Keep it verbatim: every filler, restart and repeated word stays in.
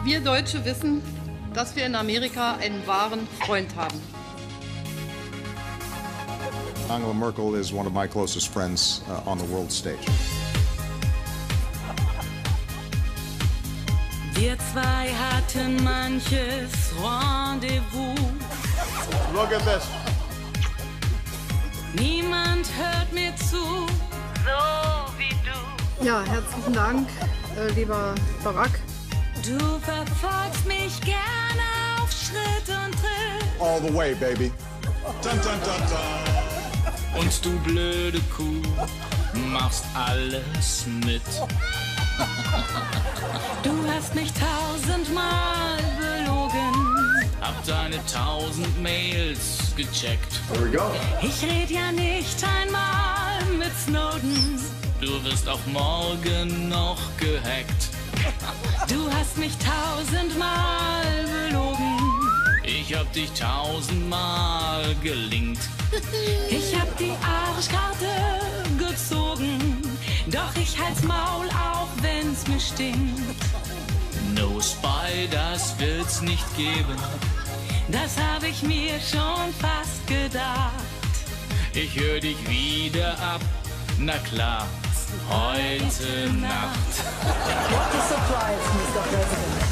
Wir Deutsche wissen, dass wir in Amerika einen wahren Freund haben. Angela Merkel is one of my closest friends uh, on the world stage. Wir zwei hatten manches Rendezvous. Look at this. Niemand hört mir zu, so wie du. Ja, herzlichen Dank, äh, lieber Barack. Du verfolgst mich gerne auf Schritt und Tritt. All the way, baby. Dun, dun, dun, dun. Und du blöde Kuh, machst alles mit. Du hast mich tausendmal belogen. Hab deine tausend Mails gecheckt. Here we go. Ich red ja nicht einmal mit Snowden. Du wirst auch morgen noch gehackt. Du hast mich tausendmal belogen. Ich hab dich tausendmal gelingt. Ich hab die Arschkarte gezogen. Doch ich halt's Maul, auch wenn's mir stinkt. No Spy, das wird's nicht geben. Das hab ich mir schon fast gedacht. Ich hör dich wieder ab, na klar, heute Nacht. What a surprise, Mister President.